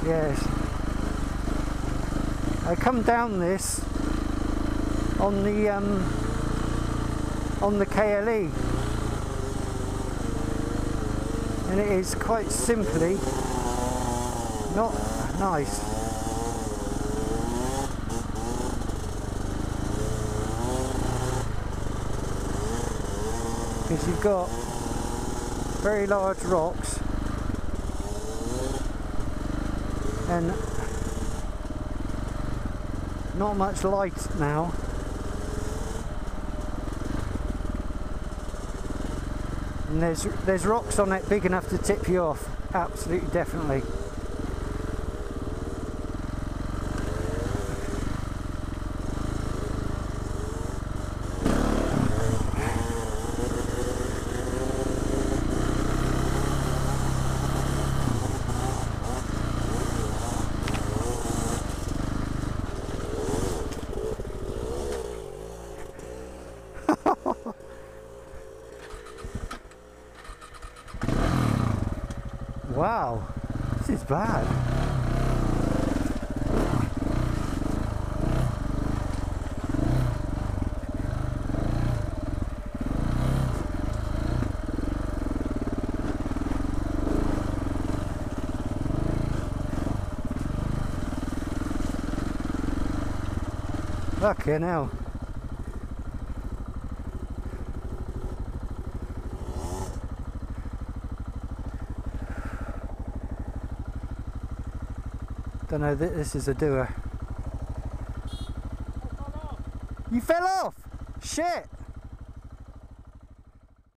Yes. I come down this on the KLE, and it is quite simply not nice. Because you've got very large rocks and not much light now. And there's rocks on it big enough to tip you off, absolutely, definitely. Wow, this is bad. Fucking hell. Don't know, this is a doer. You fell off! Shit!